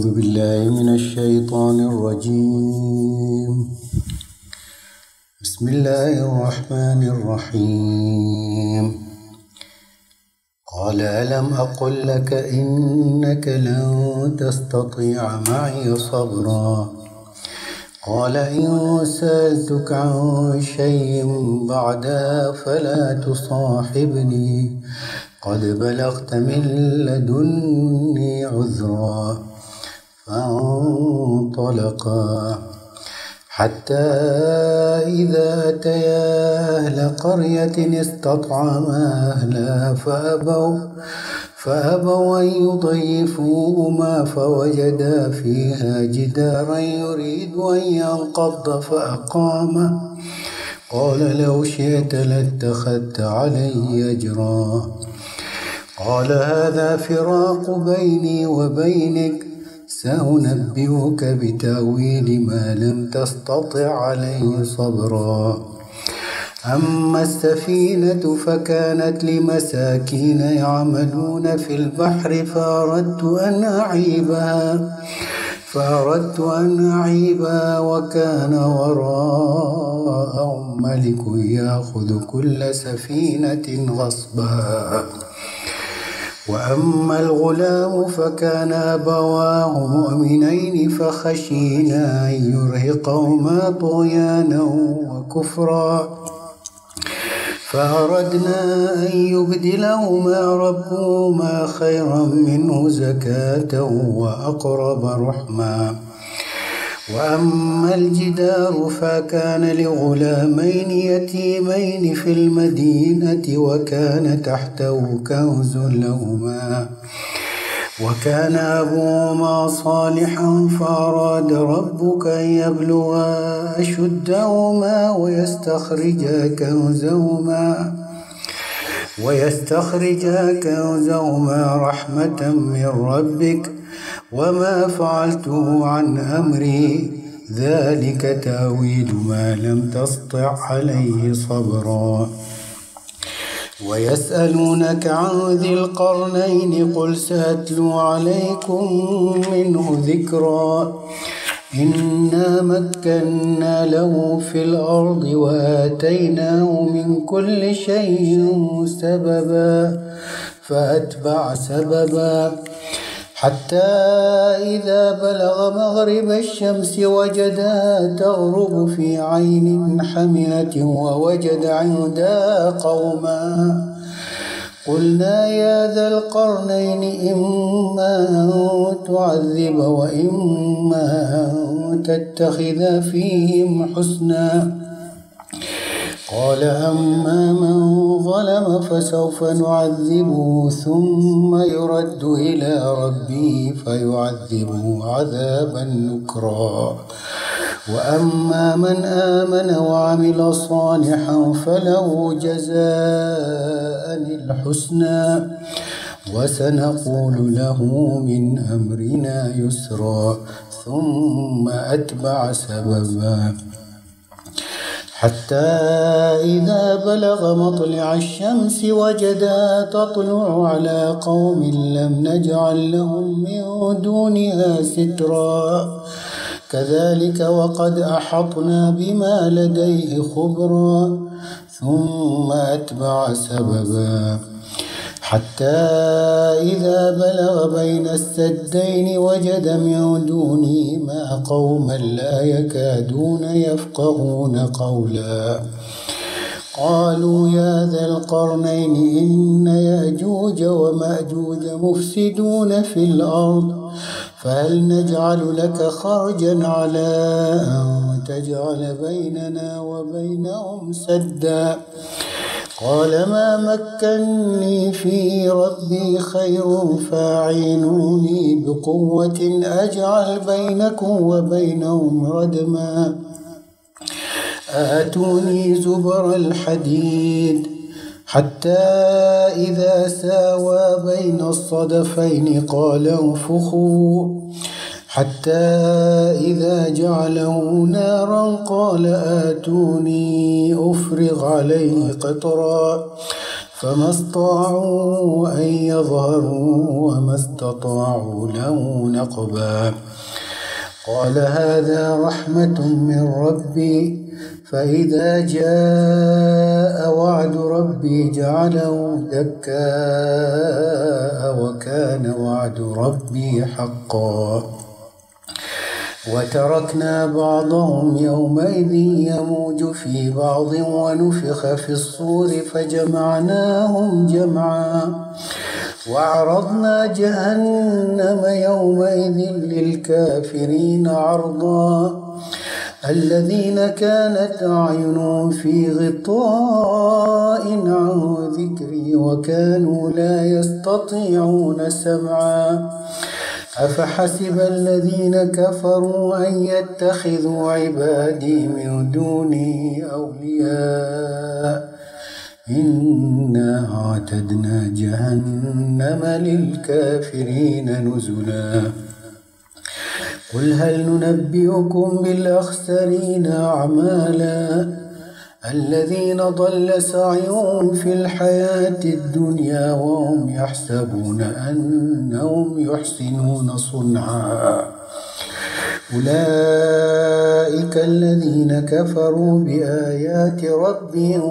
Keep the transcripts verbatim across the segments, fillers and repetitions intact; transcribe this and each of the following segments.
أعوذ بالله من الشيطان الرجيم. بسم الله الرحمن الرحيم. قال ألم أقل لك إنك لن تستطيع معي صبرا قال إن سألتك عن شيء بعدها فلا تصاحبني قد بلغت من لدني عذرا. فانطلقا حتى إذا أتيا أهل قرية استطعما أهلها فأبوا فأبوا أن يضيفوهما فوجدا فيها جدارا يريد أن ينقض فأقامه قال لو شئت لاتخذت علي أجرا. قال هذا فراق بيني وبينك سأنبئك بتأويل ما لم تستطع عليه صبرا. أما السفينة فكانت لمساكين يعملون في البحر فأردت أن أعيبها فأردت أن أعيبها وكان وراءهم ملك يأخذ كل سفينة غصبا. وأما الغلام فكان أبواه مؤمنين فخشينا أن يرهقهما طغيانا وكفرا فأردنا أن يبدلهما ربهما خيرا منه زكاة وأقرب رحما. وأما الجدار فكان لغلامين يتيمين في المدينة وكان تحته كنز لهما وكان أبوهما صالحا فأراد ربك أن يبلغا أشدهما ويستخرجا كنزهما ويستخرجا كنزهما رحمة من ربك وما فعلته عن أمري ذلك تأويل ما لم تسطع عليه صبرا. ويسألونك عن ذي القرنين قل سأتلو عليكم منه ذكرا. إنا مكنا له في الأرض وآتيناه من كل شيء سببا فأتبع سببا حتى إذا بلغ مغرب الشمس وجدها تغرب في عين حمئة ووجد عندها قوما قلنا يا ذا القرنين إما أن تعذب وإما أن تتخذ فيهم حسنا. قال أما من ظلم فسوف نعذبه ثم يرد إلى ربه فيعذبه عذابا نكرا. وأما من آمن وعمل صالحا فله جزاء الحسنى وسنقول له من أمرنا يسرا. ثم أتبع سببا حتى إذا بلغ مطلع الشمس وجدها تطلع على قوم لم نجعل لهم من دونها سترا كذلك وقد أحطنا بما لديه خبرا. ثم أتبع سببا حتى إذا بلغ بين السدين وجد من دونهما قوما لا يكادون يفقهون قولا قالوا يا ذا القرنين إن يأجوج ومأجوج مفسدون في الأرض فهل نجعل لك خرجا على أن تجعل بيننا وبينهم سدا. قال ما مكني في ربي خير فاعينوني بقوة أجعل بينكم وبينهم ردما. آتوني زبر الحديد حتى إذا ساوى بين الصدفين قال انفخوا حتى إذا جعله نارا قال آتوني أفرغ عليه قطرا فما استطاعوا أن يظهروا وما استطاعوا له نقبا. قال هذا رحمة من ربي فإذا جاء وعد ربي جعله دكاء وكان وعد ربي حقا. وتركنا بعضهم يومئذ يموج في بعض ونفخ في الصور فجمعناهم جمعا وعرضنا جهنم يومئذ للكافرين عرضا الذين كانت أعينهم في غطاء عن ذكري وكانوا لا يستطيعون سمعا. أفحسب الذين كفروا أن يتخذوا عبادي من دوني أولياء إنا أعتدنا جهنم للكافرين نزلا. قل هل ننبئكم بالأخسرين أعمالا الذين ضل سعيهم في الحياة الدنيا وهم يحسبون أنهم يحسنون صنعا. أولئك الذين كفروا بآيات ربهم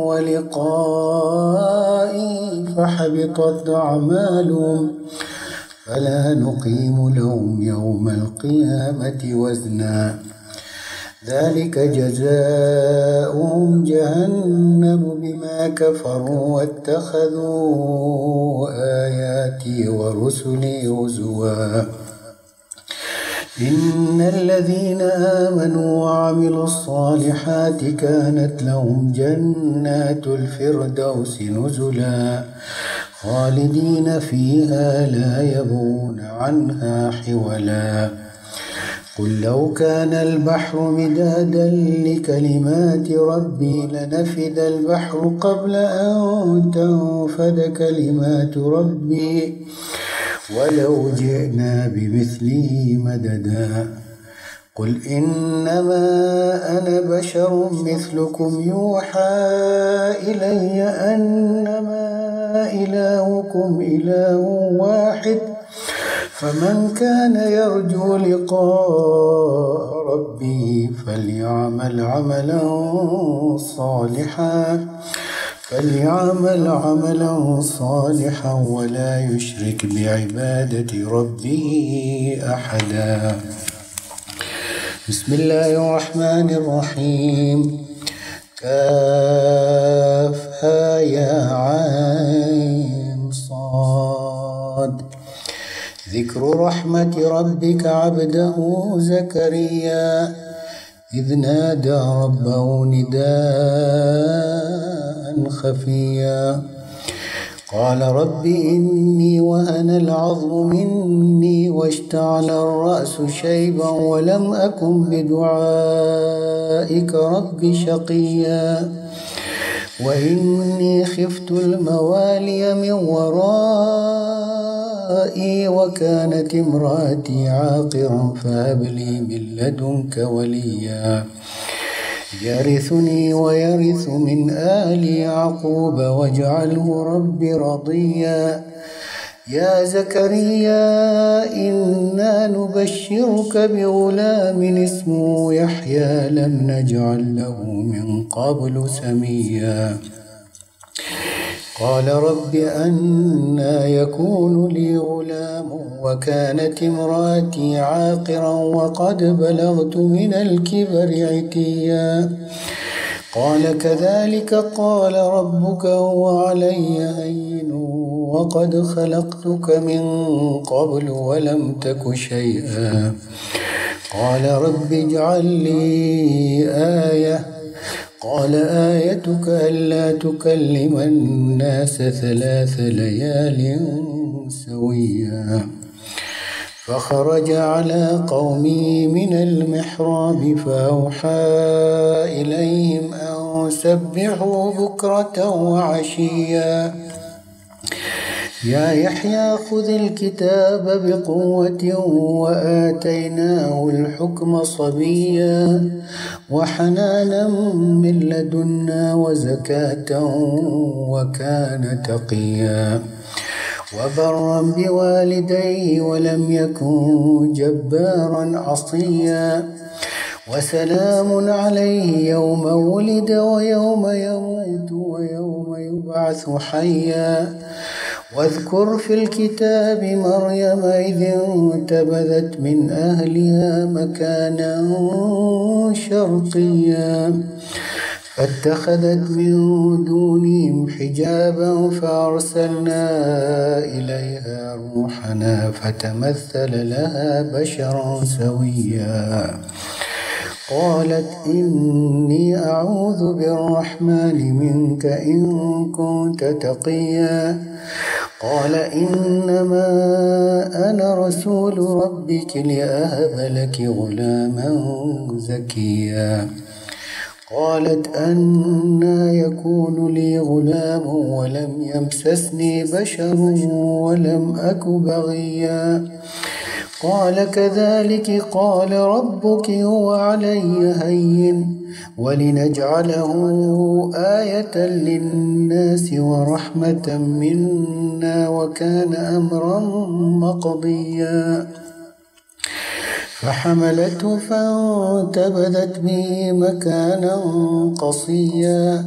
ولقائه فحبطت أعمالهم فلا نقيم لهم يوم القيامة وزنا. ذلك جزاؤهم جهنم بما كفروا واتخذوا آياتي ورسلي هزوا. إن الذين آمنوا وعملوا الصالحات كانت لهم جنات الفردوس نزلا خالدين فيها لا يبغون عنها حولا. قل لو كان البحر مدادا لكلمات ربي لنفد البحر قبل أن تنفد كلمات ربي ولو جئنا بمثله مددا. قل إنما أنا بشر مثلكم يوحى إلي أنما إلهكم إله واحد فمن كان يرجو لقاء ربه فليعمل عملا صالحا فليعمل عملا صالحا ولا يشرك بعبادة ربه أحدا. بسم الله الرحمن الرحيم. كافها يا عين صاد. ذكر رحمة ربك عبده زكريا إذ نادى ربه نداء خفيا قال رب إني وهن العظم مني واشتعل الرأس شيبا ولم أكن بدعائك رب شقيا وإني خفت الموالي من ورائي وكانت امرأتي عاقرا فهب لي من لدنك وليا يرثني ويرث من آل يعقوب واجعله رب رضيا. يا زكريا إنا نبشرك بغلام اسمه يحيى لم نجعل له من قبل سميا قال رب أنى يكون لي غلام وكانت امرأتي عاقرا وقد بلغت من الكبر عتيا قال كذلك قال ربك هو علي هين وقد خلقتك من قبل ولم تك شيئا قال رب اجعل لي آية قال آيتك ألا تكلم الناس ثلاث ليال سويا فخرج على قومه من المحراب فأوحى إليهم أن سبحوا بكرة وعشيا يا يحيى خذ الكتاب بقوة وآتيناه الحكم صبيا وحنانا من لدنا وزكاة وكان تقيا وبرا بوالديه ولم يكن جبارا عصيا وسلام عليه يوم ولد ويوم يموت ويوم يبعث حيا واذكر في الكتاب مريم إذ انتبذت من أهلها مكانا شرقيا فاتخذت من دونهم حجابا فأرسلنا إليها روحنا فتمثل لها بشرا سويا قالت إني أعوذ بالرحمن منك إن كنت تقيا قال إنما أنا رسول ربك لأهب لك غلاما زكيا قالت أنى يكون لي غلام ولم يمسسني بشر ولم أك بغيا قال كذلك قال ربك هو علي هين ولنجعله آية للناس ورحمة منا وكان أمرا مقضيا فحملته فانتبذت به مكانا قصيا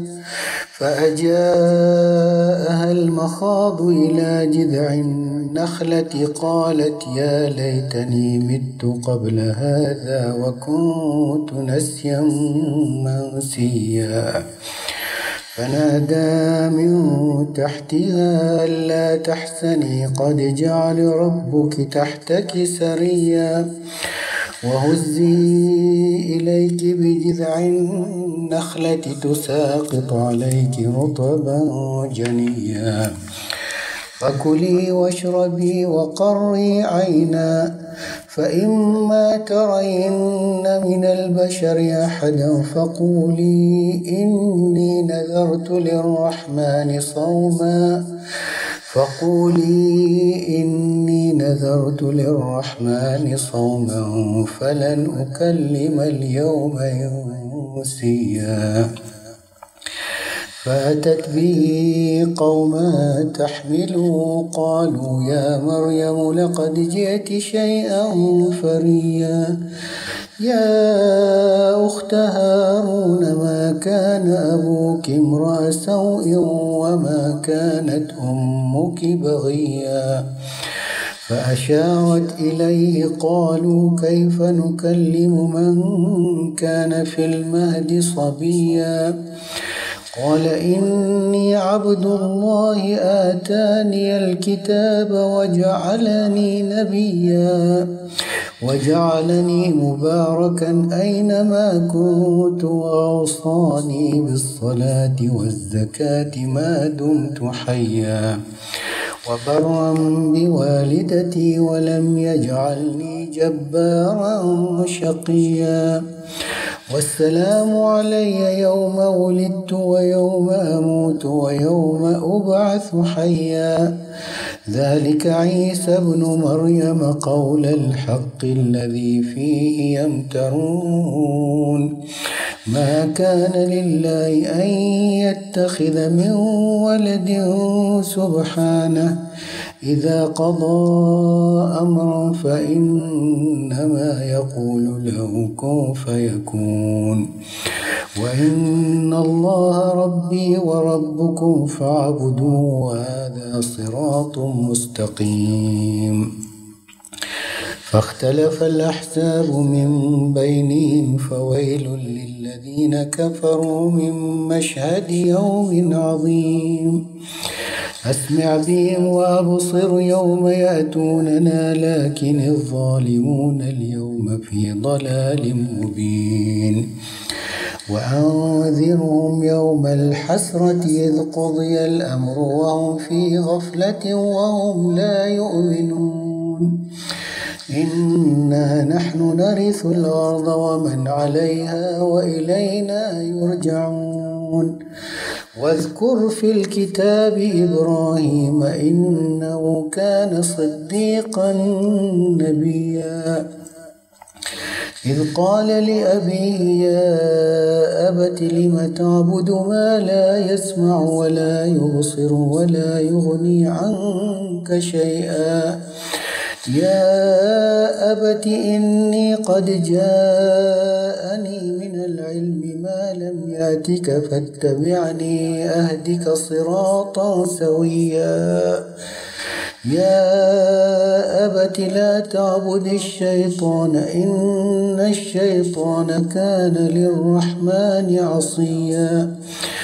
فأجاءها المخاض إلى جذع النخلة قالت يا ليتني مت قبل هذا وكنت نسيا منسيا فنادى من تحتها ألا تحزني قد جعل ربك تحتك سريا وهزي إليك بجذع النخلة تساقط عليك رطبا جنيا فكلي واشربي وقري عينا فإما ترين من البشر أحدا فقولي إني نذرت للرحمن صوما فقولي إني نذرت للرحمن صوما فلن أكلم اليوم إنسيا فأتت به قوما تحمله قالوا يا مريم لقد جئت شيئا فريا يا أخت هارون ما كان أبوك امرأ سوء وما كانت أمك بغيا فأشارت إليه قالوا كيف نكلم من كان في المهد صبيا قال إني عبد الله آتاني الكتاب وجعلني نبيا وجعلني مباركا أينما كنت وأوصاني بالصلاة والزكاة ما دمت حيا وبرا بوالدتي ولم يجعلني جبارا شقيا والسلام علي يوم ولدت ويوم أموت ويوم أبعث حيا ذلك عيسى ابن مريم قول الحق الذي فيه يمترون ما كان لله أن يتخذ من ولد سبحانه إذا قضى أمرا فإنما يقول له كن فيكون وإن الله ربي وربكم فاعبدوه وهذا صراط مستقيم فاختلف الأحزاب من بينهم فويل للذين كفروا من مشهد يوم عظيم أسمع بهم وأبصر يوم يأتوننا لكن الظالمون اليوم في ضلال مبين وأنذرهم يوم الحسرة إذ قضي الأمر وهم في غفلة وهم لا يؤمنون إنا نحن نرث الأرض ومن عليها وإلينا يرجعون واذكر في الكتاب إبراهيم إنه كان صديقا نبيا إذ قال لأبيه يا أبت لم تعبد ما لا يسمع ولا يبصر ولا يغني عنك شيئا يا أبت إني قد جاءني من العلم ما لم يأتك فاتبعني أهدك صراطا سويا يا أبت لا تعبد الشيطان إن الشيطان كان للرحمن عصيا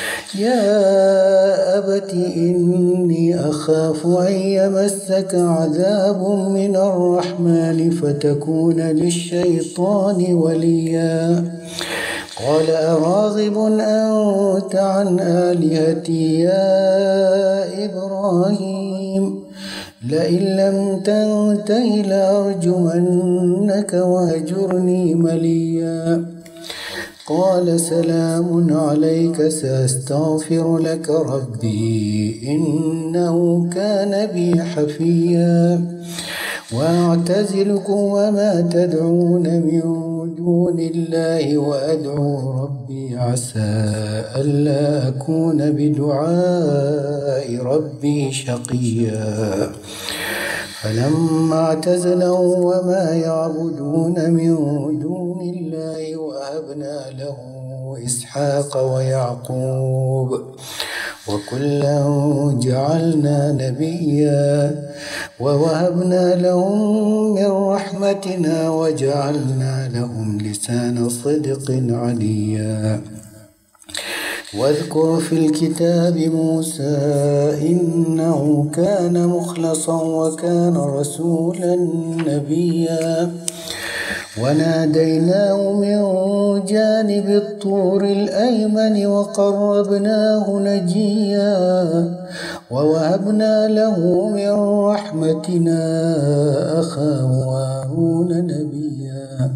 يا أبت إني أخاف أن يمسك عذاب من الرحمن فتكون للشيطان وليا قال أراغب أنت عن آلهتي يا إبراهيم لئن لم تنته لأرجمنك واهجرني مليا قال سلام عليك سأستغفر لك ربي إنه كان بي حفيا وأعتزلكم وما تدعون من دون الله وأدعو ربي عسى ألا أكون بدعاء ربي شقيا فلما اعتزلوا وما يعبدون من دون الله وهبنا له إسحاق ويعقوب وكلا جعلنا نبيا ووهبنا لهم من رحمتنا وجعلنا لهم لسان صدق عليا واذكر في الكتاب موسى إنه كان مخلصا وكان رسولا نبيا وناديناه من جانب الطور الأيمن وقربناه نجيا ووهبنا له من رحمتنا أخاه هارون نبيا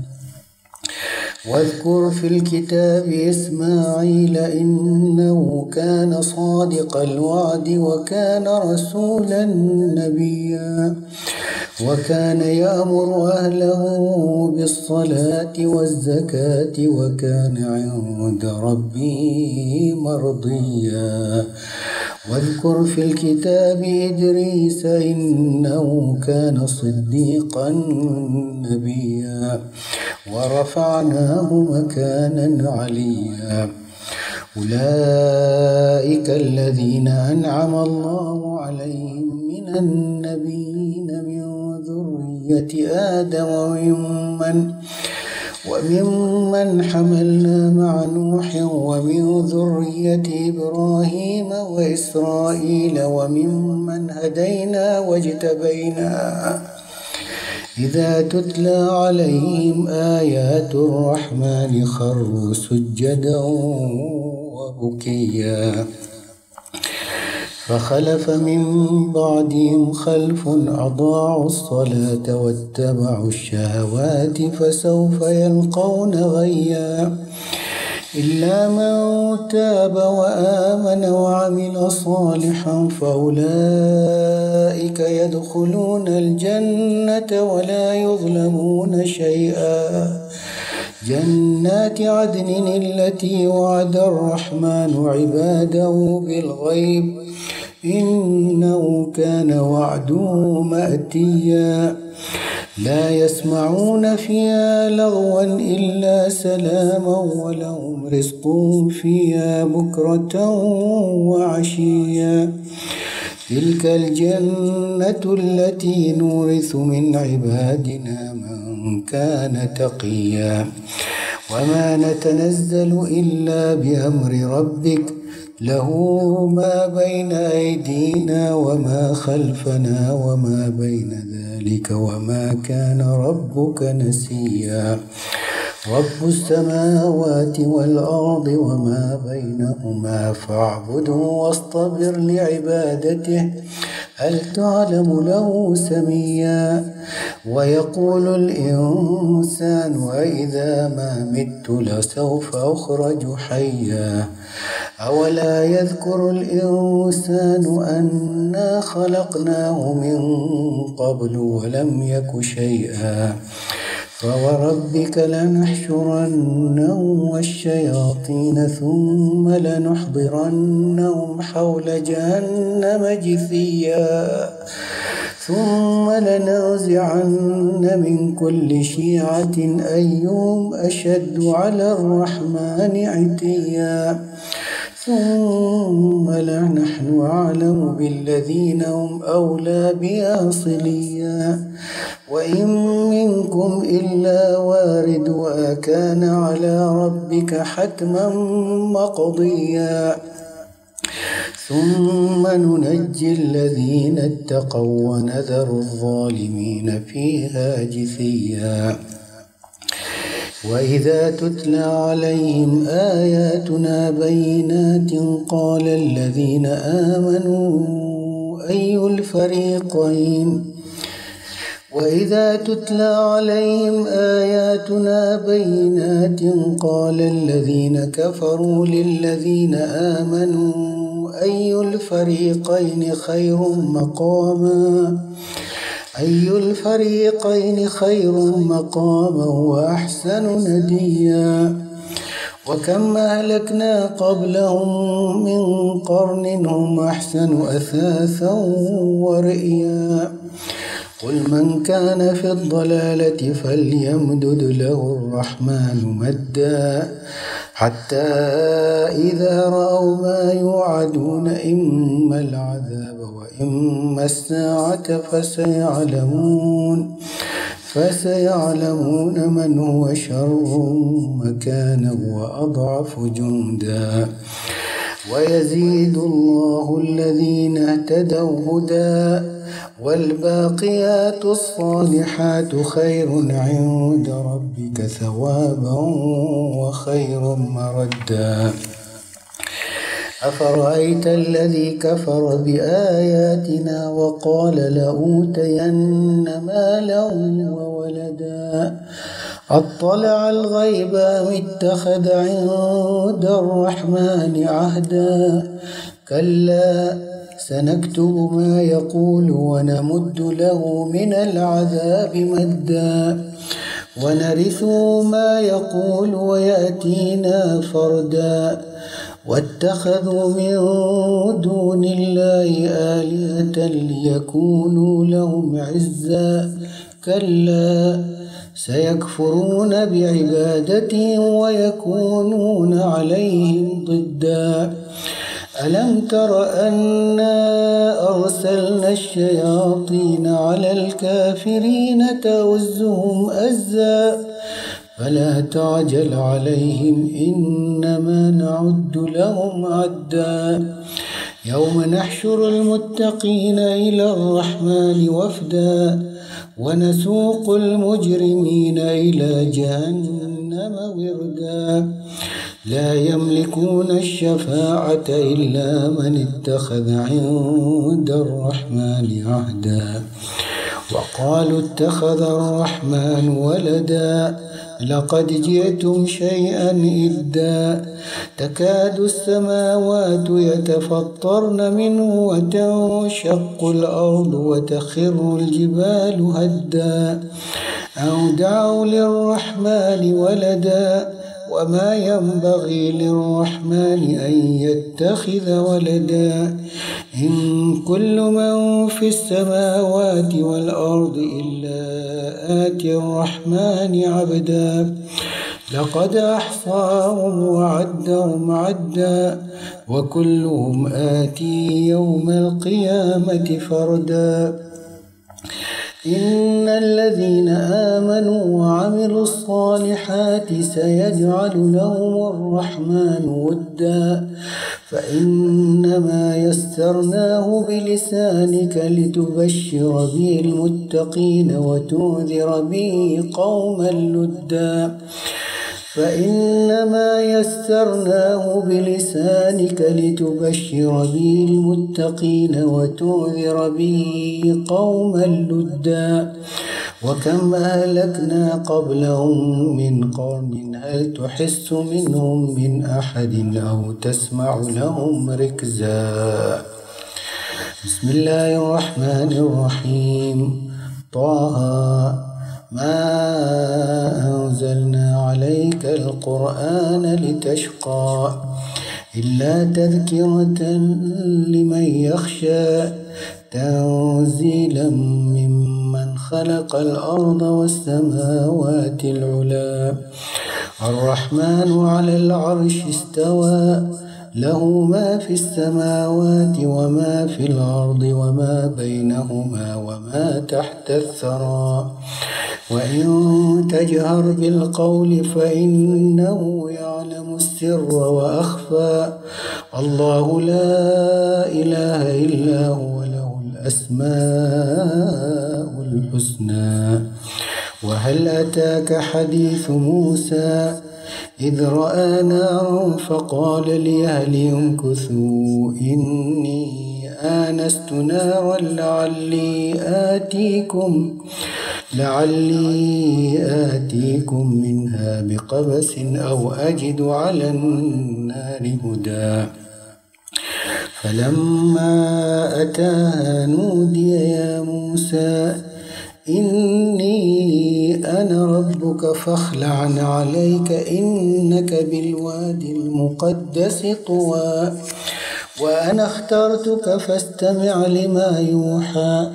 واذكر في الكتاب إسماعيل إنه كان صادق الوعد وكان رسولا نبيا وكان يأمر أهله بالصلاة والزكاة وكان عند ربه مرضيا واذكر في الكتاب إدريس إنه كان صديقا نبيا ورفعناه مكانا عليا أولئك الذين أنعم الله عليهم من النبيين من ذرية آدم وممن وممن حملنا مع نوح ومن ذرية إبراهيم وإسرائيل وممن هدينا واجتبينا إذا تتلى عليهم آيات الرحمن خروا سجدا وبكيا فخلف من بعدهم خلف أضاعوا الصلاة واتبعوا الشهوات فسوف يلقون غيا إلا من تاب وآمن وعمل صالحا فأولئك يدخلون الجنة ولا يظلمون شيئا جنات عدن التي وعد الرحمن عباده بالغيب إنه كان وعده مأتيا لا يسمعون فيها لغوا إلا سلاما ولهم رزقهم فيها بكرة وعشيا تلك الجنة التي نورث من عبادنا من كان تقيا وما نتنزل إلا بأمر ربك له ما بين أيدينا وما خلفنا وما بين ذلك وما كان ربك نسيا رب السماوات والأرض وما بينهما فاعبده واصطبر لعبادته هل تعلم له سميا ويقول الإنسان أإذا ما مت لسوف أخرج حيا أولا يذكر الإنسان أنا خلقناه من قبل ولم يك شيئا فوربك لنحشرنهم والشياطين ثم لنحضرنهم حول جهنم جثيا ثم لننزعن من كل شيعة أيهم أشد على الرحمن عتيا ثم لنحن أعلم بالذين هم أولى بها صليا وإن منكم إلا واردها كان على ربك حتما مقضيا ثم ننجي الذين اتقوا ونذر الظالمين فيها جثيا وإذا تتلى عليهم آياتنا بينات قال الذين آمنوا أي الفريقين وإذا تتلى عليهم آياتنا بينات قال الذين كفروا للذين آمنوا أي الفريقين خير مقاما أي الفريقين خير مقاما وأحسن نديا وكم أهلكنا قبلهم من قرن هم أحسن أثاثا ورئيا قل من كان في الضلالة فليمدد له الرحمن مدا حتى إذا رأوا ما يوعدون إما العذاب وإما الساعة فسيعلمون فسيعلمون من هو شر مكانا وأضعف جندا ويزيد الله الذين اهتدوا هدى والباقيات الصالحات خير عند ربك ثوابا وخير مردا أفرأيت الذي كفر بآياتنا وقال لأوتين مالا وولدا أطلع الغيب أم اتخذ عند الرحمن عهدا كلا سنكتب ما يقول ونمد له من العذاب مدا ونرثه ما يقول ويأتينا فردا واتخذوا من دون الله آلهة ليكونوا لهم عزا كلا سيكفرون بعبادتهم ويكونون عليهم ضدا ألم تر أنا أرسلنا الشياطين على الكافرين تؤزهم أزا فلا تعجل عليهم إنما نعد لهم عدا يوم نحشر المتقين إلى الرحمن وفدا ونسوق المجرمين إلى جهنم وردا لا يملكون الشفاعة إلا من اتخذ عند الرحمن عهدا وقالوا اتخذ الرحمن ولدا لقد جئتم شيئا إدا تكاد السماوات يتفطرن منه وتنشق الأرض وتخر الجبال هدا أو دعوا للرحمن ولدا وما ينبغي للرحمن أن يتخذ ولدا إن كل من في السماوات والأرض إلا آتي الرحمن عبدا لقد أحصاهم وعدهم عدا وكلهم آتي يوم القيامة فردا إن الذين آمنوا وعملوا الصالحات سيجعل لهم الرحمن ودا فإنما يسرناه بلسانك لتبشر به المتقين وتنذر به قوما لدا فإنما يسرناه بلسانك لتبشر به المتقين وتنذر به قوما لدا وكم أهلكنا قبلهم من قرن هل تحس منهم من أحد أو تسمع لهم ركزا. بسم الله الرحمن الرحيم. طه ما أنزلنا عليك القرآن لتشقى إلا تذكرة لمن يخشى تنزيلا ممن خلق الأرض والسماوات العلى الرحمن على العرش استوى له ما في السماوات وما في الأرض وما بينهما وما تحت الثرى وإن تجهر بالقول فإنه يعلم السر وأخفى الله لا إله إلا هو له الأسماء الحسنى. وهل أتاك حديث موسى إذ رأى نارا فقال لأهلهم امكثوا إني آنست نارا لعلي آتيكم لعلي آتيكم منها بقبس أو أجد على النار هدى. فلما أتاها نودي يا موسى إني أنا ربك فاخلع عليك إنك بالوادي المقدس طوى وأنا اخترتك فاستمع لما يوحى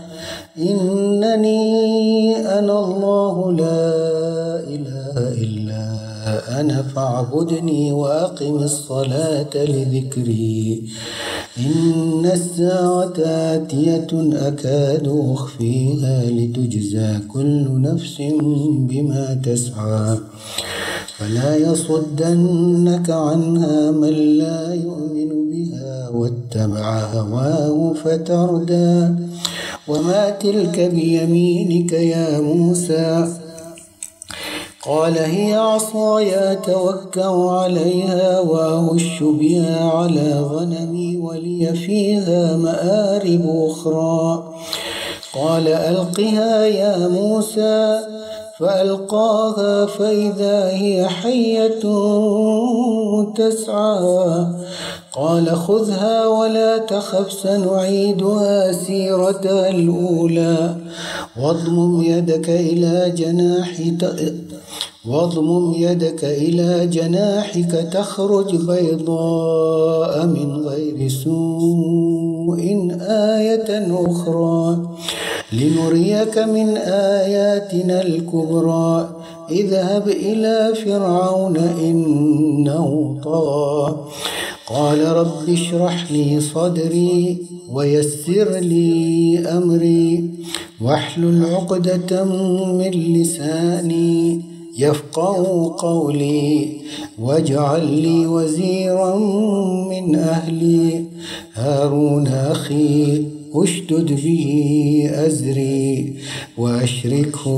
إنني أنا الله لا إله إلا أنا فاعبدني وأقم الصلاة لذكري إن الساعة آتية أكاد أخفيها لتجزى كل نفس بما تسعى فلا يصدنك عنها من لا يؤمن بها واتبع هواه فتردى. وما تلك بيمينك يا موسى قال هي عصاي أتوكأ عليها وأهش بها على غنمي ولي فيها مآرب أخرى قال ألقها يا موسى فألقاها فإذا هي حية تسعى قال خذها ولا تخف سنعيدها سيرتها الأولى واضمم يدك إلى جناحك واضمم يدك إلى جناحك تخرج بيضاء من غير سوء آية أخرى لنريك من آياتنا الكبرى اذهب إلى فرعون إنه طغى قال رب اشرح لي صدري ويسر لي أمري واحلل عقدة من لساني يفقهوا قولي واجعل لي وزيرا من أهلي هارون أخي اشدد به أزري وأشركه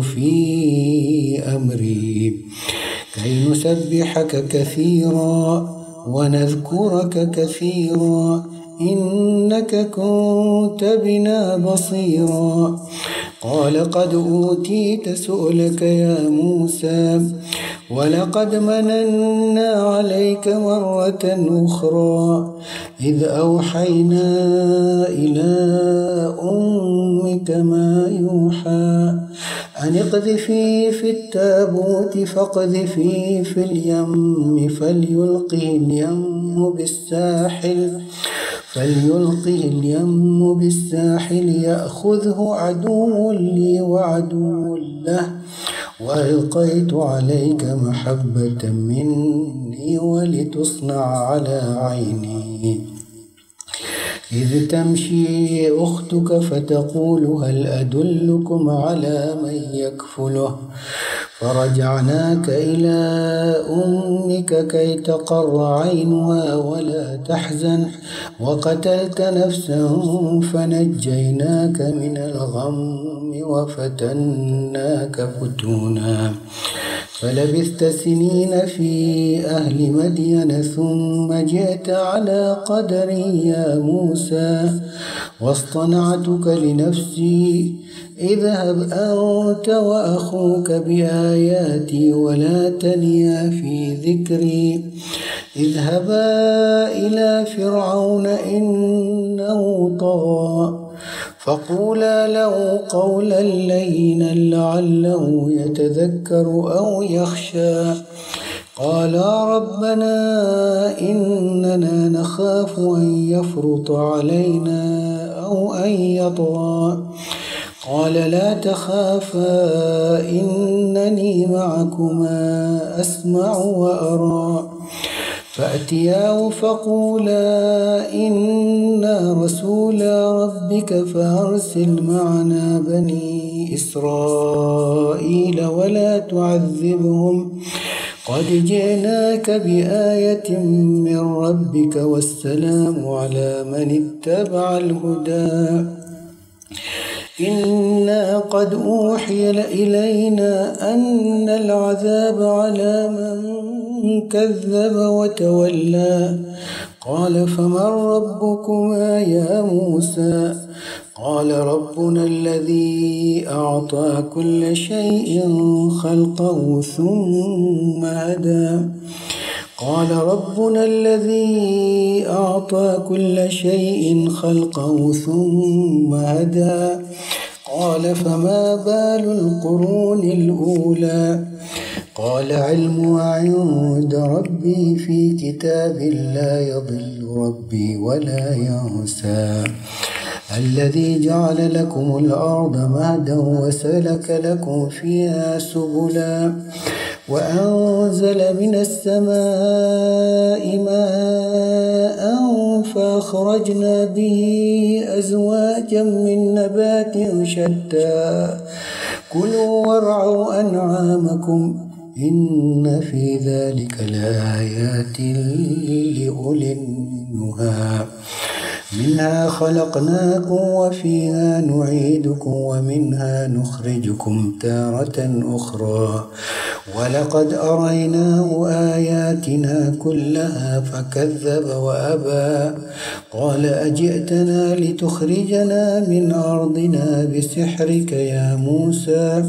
في أمري كي نسبحك كثيرا ونذكرك كثيرا إنك كنت بنا بصيرا قال قد أوتيت سؤلك يا موسى ولقد مننا عليك مرة أخرى إذ أوحينا إلى أمك ما يوحى أن اقذفيه في التابوت فاقذفيه في اليم فليلقه اليم بالساحل فليلقه اليم بالساحل يأخذه عدو لي وعدو له وألقيت عليك محبة مني ولتصنع على عيني إذ تمشي أختك فتقول هل أدلكم على من يكفله فرجعناك إلى أمك كي تقر عينها ولا تحزن وقتلت نفسا فنجيناك من الغم وفتناك فتونا فلبثت سنين في أهل مدين ثم جئت على قدري يا موسى واصطنعتك لنفسي اذهب أنت وأخوك بآياتي ولا تنيا في ذكري اذهبا إلى فرعون إنه طغى فقولا له قولا لينا لعله يتذكر أو يخشى قالا ربنا إننا نخاف أن يفرط علينا أو أن يطغى قال لا تخافا إنني معكما أسمع وأرى فأتياه فقولا إنا رسولا ربك فأرسل معنا بني إسرائيل ولا تعذبهم قد جئناك بآية من ربك والسلام على من اتبع الهدى إنا قد أوحي إلينا أن العذاب على من كذب وتولى قال فمن ربكما يا موسى قال ربنا الذي أعطى كل شيء خلقه ثم هدى قال ربنا الذي أعطى كل شيء خلقه ثم هدى قال فما بال القرون الأولى قال علمها عند ربي في كتاب لا يضل ربي ولا ينسى الذي جعل لكم الأرض مهدا وسلك لكم فيها سبلا وأنزل من السماء ماء فأخرجنا به أزواجا من نبات شتى كلوا وارعوا أنعامكم إن في ذلك لآيات لأولي النهى منها خلقناكم وفيها نعيدكم ومنها نخرجكم تارة أخرى ولقد أريناه آياتنا كلها فكذب وأبى قال أجئتنا لتخرجنا من أرضنا بسحرك يا موسى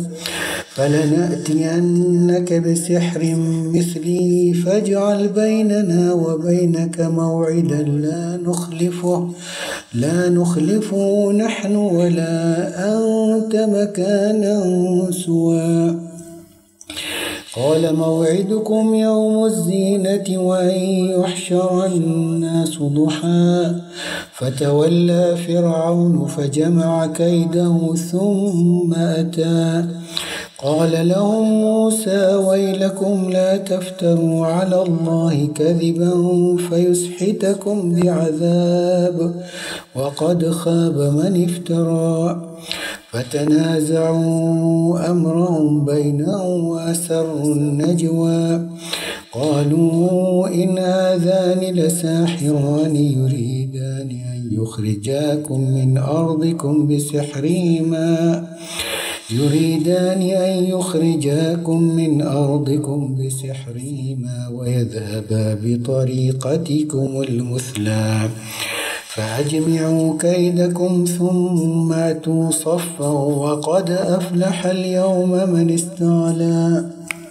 فلنأتينك بسحر مثلي فاجعل بيننا وبينك موعدا لا نخلفه لا نخلفه نحن ولا أنت مكانا سوى قال موعدكم يوم الزينة وأن يحشر الناس ضحى فتولى فرعون فجمع كيده ثم أتى قال لهم موسى ويلكم لا تفتروا على الله كذبا فيسحتكم بعذاب وقد خاب من افترى فتنازعوا أمرهم بينهم وأسروا النجوى قالوا إن هذان لساحران يريدان أن يخرجاكم من أرضكم بسحرهما يريدان أن يخرجاكم من أرضكم بسحرهما ويذهبا بطريقتكم المثلى فأجمعوا كيدكم ثم أتوا صفا وقد أفلح اليوم من استعلى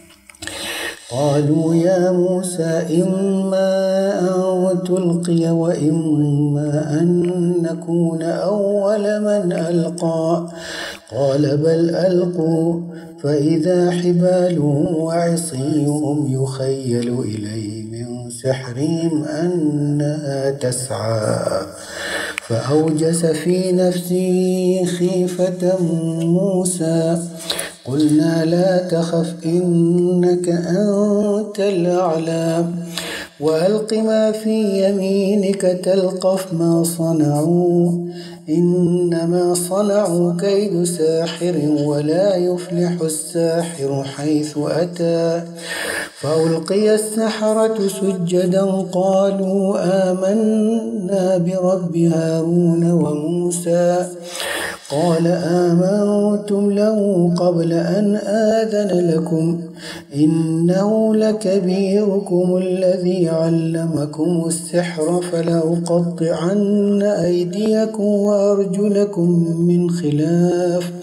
قالوا يا موسى إما أن تلقي وإما أن نكون أول من ألقى قال بل ألقوا فإذا حبالهم وعصيهم يخيل إليه من سحرهم أنها تسعى فأوجس في نفسه خيفة موسى قلنا لا تخف إنك أنت الأعلى وألق ما في يمينك تلقف ما صنعوا إنما صنعوا كيد ساحر ولا يفلح الساحر حيث أتى فألقي السحرة سجدا قالوا آمنا برب هارون وموسى قال آمنتم له قبل أن آذن لكم إنه لكبيركم الذي علمكم السحر فلأقطعن أيديكم وأرجلكم من خلاف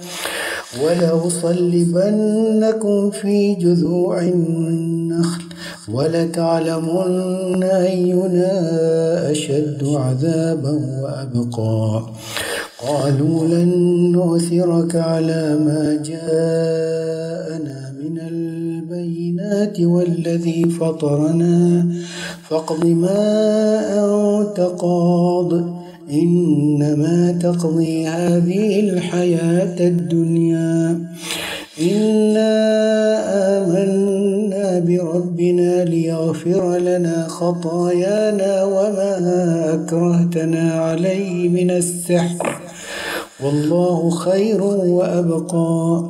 ولأصلبنكم في جذوع النخل ولتعلمن أينا أشد عذابا وأبقى قالوا لن نؤثرك على ما جاءنا من البينات والذي فطرنا فاقض ما أنت قاض إنما تقضي هذه الحياة الدنيا إنا آمنا بربنا ليغفر لنا خطايانا وما أكرهتنا عليه من السحر والله خير وأبقى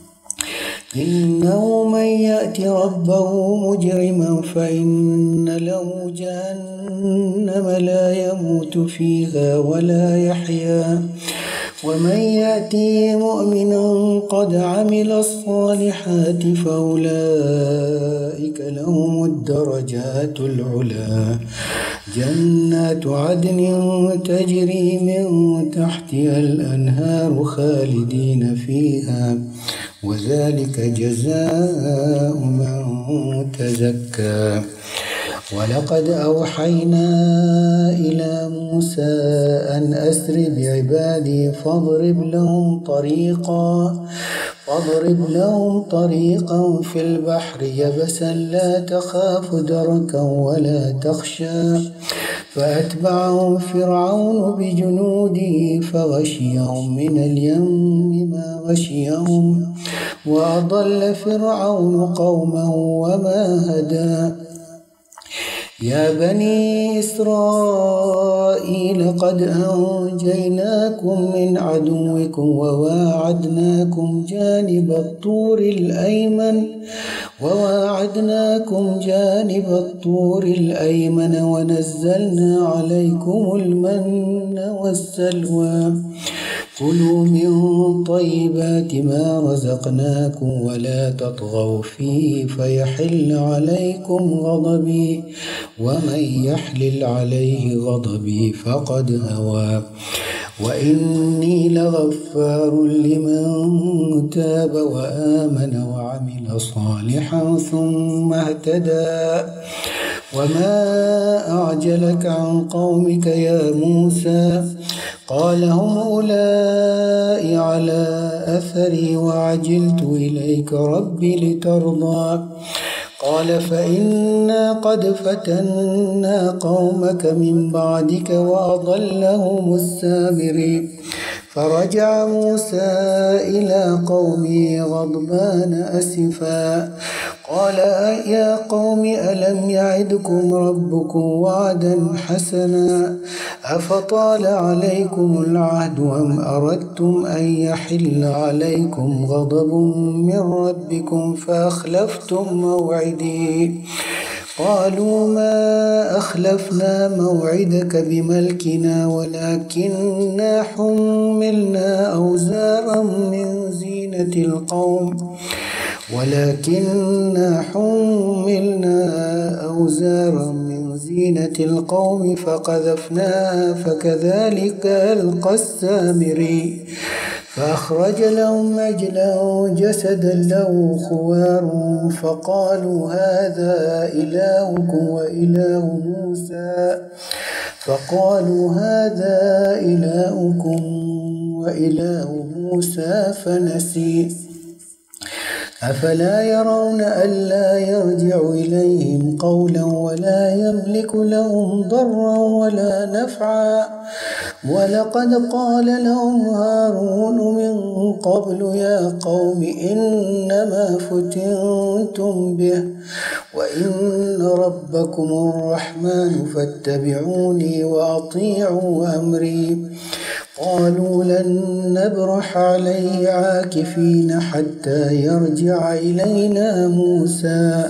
إنه من يأت ربه مجرما فإن له جهنم لا يموت فيها ولا يحيا ومن يأتي مؤمنا قد عمل الصالحات فأولئك لهم الدرجات العلى جنات عدن تجري من تحتها الأنهار خالدين فيها وذلك جزاء من تزكى ولقد أوحينا إلى موسى أن أسر بعبادي فاضرب لهم طريقا فاضرب لهم طريقا في البحر يبسا لا تخاف دركا ولا تخشى فأتبعهم فرعون بجنوده فغشيهم من اليم ما غشيهم وأضل فرعون قومه وما هدى يا بني إسرائيل قد أنجيناكم من عدوكم وواعدناكم جانب الطور الأيمن وواعدناكم جانب الطور الأيمن ونزلنا عليكم المن والسلوى كلوا من طيبات ما رزقناكم ولا تطغوا فيه فيحل عليكم غضبي ومن يحلل عليه غضبي فقد هوى وإني لغفار لمن تاب وآمن وعمل صالحا ثم اهتدى وما أعجلك عن قومك يا موسى قال هم أولئك على أثري وعجلت إليك ربي لترضى قال فإنا قد فتنا قومك من بعدك وأضلهم السامري فرجع موسى إلى قومه غضبان أسفا قال يا قوم ألم يعدكم ربكم وعدا حسنا أفطال عليكم العهد أم أردتم أن يحل عليكم غضب من ربكم فأخلفتم موعدي قالوا ما أخلفنا موعدك بملكنا ولكننا حملنا أوزارا من زينة القوم ولكننا حملنا أوزارا من زينة القوم فقذفناها فكذلك ألقى السامري فأخرج لهم عجلا جسدا له خوار فقالوا هذا إلهكم وإله موسى فقالوا هذا إلهكم وإله موسى فنسي أفلا يرون ألا يرجع إليهم قولا ولا يملك لهم ضرا ولا نفعا ولقد قال لهم هارون من قبل يا قوم إنما فتنتم به وإن ربكم الرحمن فاتبعوني وأطيعوا أمري قالوا لن نبرح عليه عاكفين حتى يرجع إلينا موسى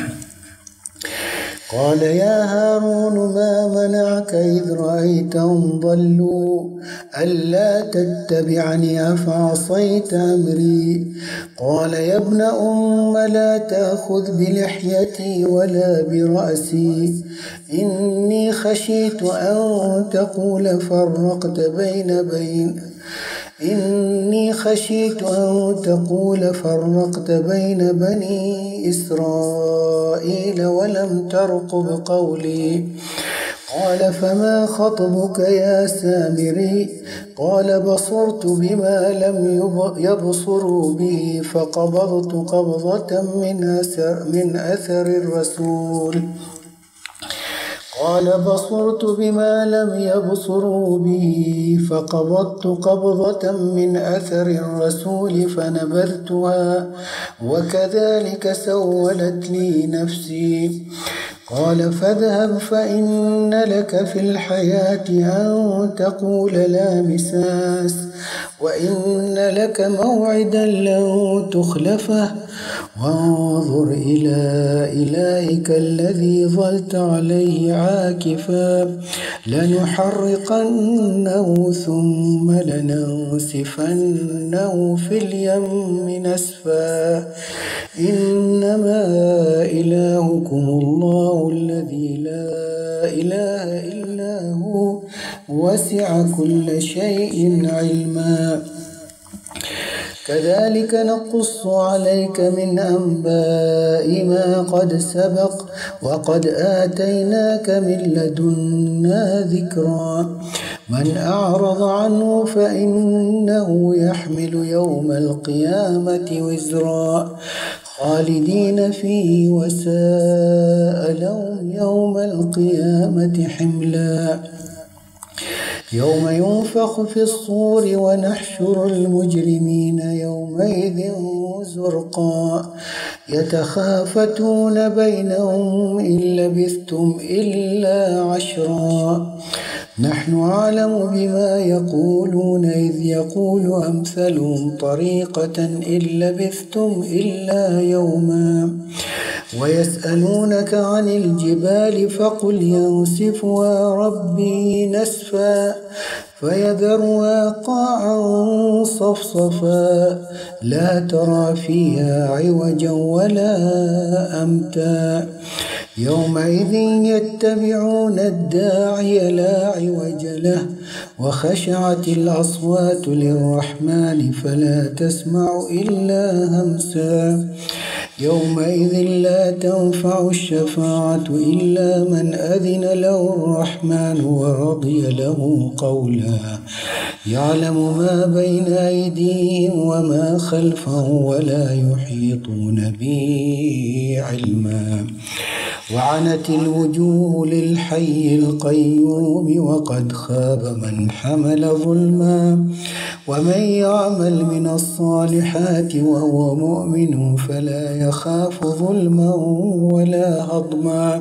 قال يا هارون ما منعك إذ رأيتهم ضلوا ألا تتبعني أفعصيت أمري. قال يا ابن أم لا تأخذ بلحيتي ولا برأسي، إني خشيت أن تقول فرقت بين بين إني خشيت أن تقول فرقت بين بني إسرائيل ولم ترقب قولي. قال فما خطبك يا سامري؟ قال بصرت بما لم يبصروا به فقبضت قبضة من أثر, من أثر الرسول. قال بصرت بما لم يبصروا به فقبضت قبضة من أثر الرسول فنبذتها وكذلك سولت لي نفسي. قال فاذهب فإن لك في الحياة أن تقول لا مساس، وإن لك موعدا لن تخلفه، وانظر إلى إلهك الذي ظلت عليه عاكفا لنحرقنه ثم لننسفنه في اليم نسفا. إنما إلهكم الله الذي لا إله إلا هو وسع كل شيء علما. كذلك نقص عليك من أنباء ما قد سبق وقد آتيناك من لدنا ذكرا. من أعرض عنه فإنه يحمل يوم القيامة وزرا خالدين فيه وساء لهم يوم القيامة حملا. يوم ينفخ في الصور ونحشر المجرمين يومئذ زرقا يتخافتون بينهم إن لبثتم إلا عشرا. نحن أعلم بما يقولون إذ يقول أمثلهم طريقة إن لبثتم إلا يوما. ويسألونك عن الجبال فقل ينسفها ربي نسفا فيذرها قاعا صفصفا لا ترى فيها عوجا ولا أمتا. يومئذ يتبعون الداعي لا عوج له وخشعت الأصوات للرحمن فلا تسمع إلا همسا. يومئذ لا تنفع الشفاعة إلا من أذن له الرحمن ورضي له قولا. يعلم ما بين أيديهم وما خلفهم ولا يحيطون به علما. وعنت الوجوه للحي القيوم وقد خاب من حمل ظلما. ومن يعمل من الصالحات وهو مؤمن فلا يخاف ظلما ولا هضما.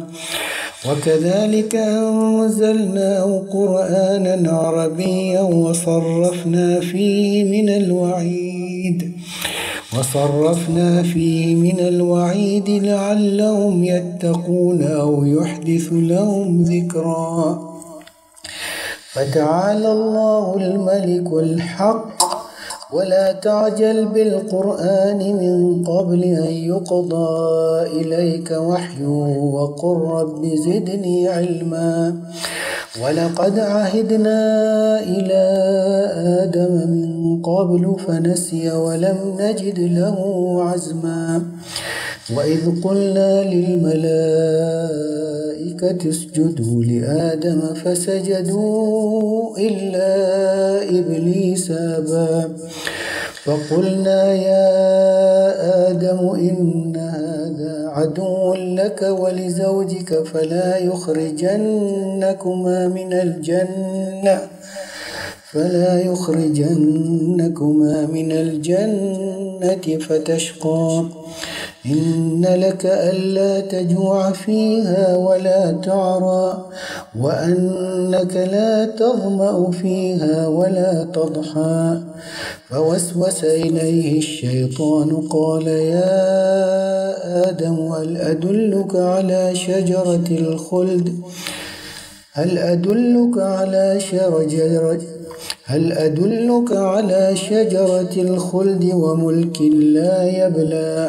وكذلك أنزلناه قرآنا عربيا وصرفنا فيه من الوعيد وصرفنا فيه من الوعيد لعلهم يتقون أو يحدث لهم ذكرا. فتعالى الله الملك الحق ولا تعجل بالقرآن من قبل أن يقضى إليك وحيه وقل رب زدني علما. ولقد عهدنا إلى آدم من قبل فنسي ولم نجد له عزما. وإذ قلنا للملائكة اسجدوا لآدم فسجدوا إلا إبليس أبى. فقلنا يا آدم إن هذا عدو لك ولزوجك فلا يخرجنكما من الجنة فلا يخرجنكما من الجنة فتشقى. إن لك ألا تجوع فيها ولا تعرى وأنك لا تظمأ فيها ولا تضحى. فوسوس إليه الشيطان قال يا آدم هل أدلك على شجرة الخلد هل أدلك على شجرة هل أدلك على شجرة الخلد وملك لا يبلى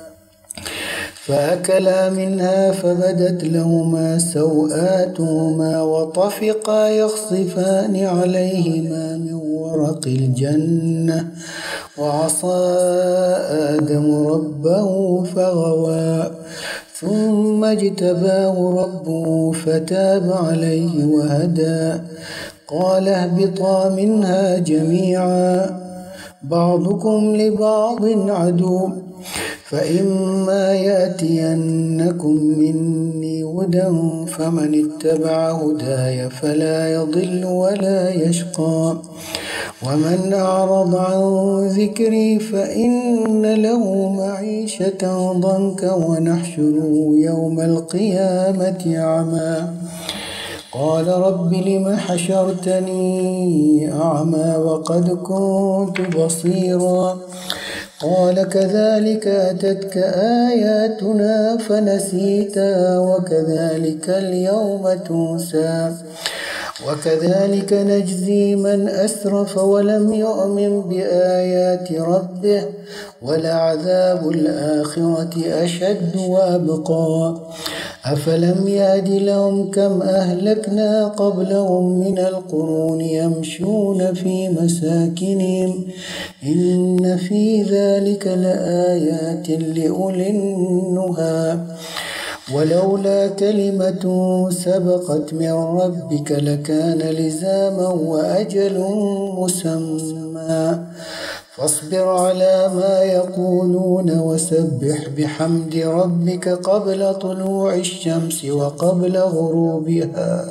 فأكلا منها فبدت لهما سوآتهما وطفقا يخصفان عليهما من ورق الجنة وعصى آدم ربه فغوى ثم اجتباه ربه فتاب عليه وهدى قال اهبطا منها جميعا بعضكم لبعض عدو فإما يأتينكم مني هدى فمن اتبع هداي فلا يضل ولا يشقى ومن أعرض عن ذكري فإن له معيشة ضنكا ونحشره يوم القيامة أعمى قال رب لم حشرتني أعمى وقد كنت بصيرا قال كذلك أتتك آياتنا فنسيتها وكذلك اليوم تنسى وكذلك نجزي من أسرف ولم يؤمن بآيات ربه ولعذاب الآخرة أشد وأبقى أفلم يهد لهم كم أهلكنا قبلهم من القرون يمشون في مساكنهم إن في ذلك لآيات لأولي النهى ولولا كلمة سبقت من ربك لكان لزاما وأجل مسمى فاصبر على ما يقولون وسبح بحمد ربك قبل طلوع الشمس وقبل غروبها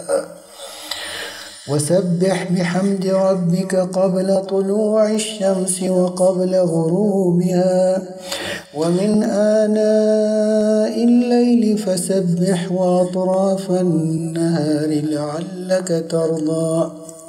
وسبح بحمد ربك قبل طلوع الشمس وقبل غروبها ومن آناء الليل فسبح وأطراف النهار لعلك ترضى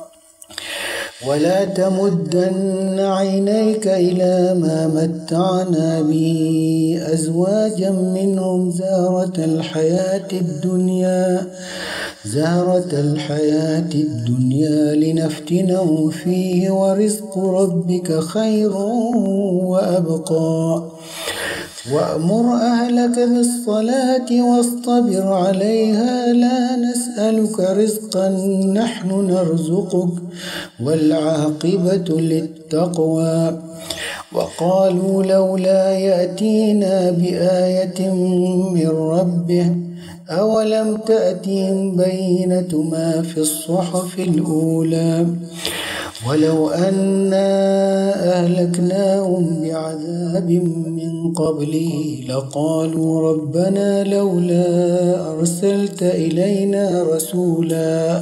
ولا تمدن عينيك إلى ما متعنا به أزواجا منهم زهرة الحياة الدنيا زهرة الحياة الدنيا لنفتنهم فيه ورزق ربك خير وأبقى وأمر أهلك بالصلاة واصطبر عليها لا نسألك رزقا نحن نرزقك والعاقبة للتقوى وقالوا لولا يأتينا بآية من ربه أولم تأتهم بينة ما في الصحف الأولى ولو أنا أهلكناهم بعذاب من قبله لقالوا ربنا لولا أرسلت إلينا رسولا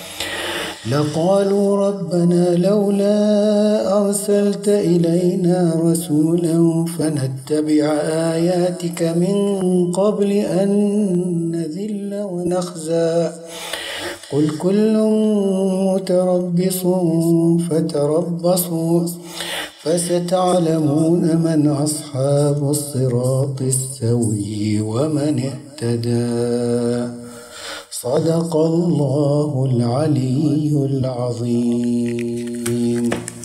لقالوا ربنا لولا أرسلت إلينا رسولا فنتبع آياتك من قبل أن نذل ونخزى قل كل متربص فتربصوا فستعلمون من أصحاب الصراط السوي ومن اهتدى صدق الله العلي العظيم.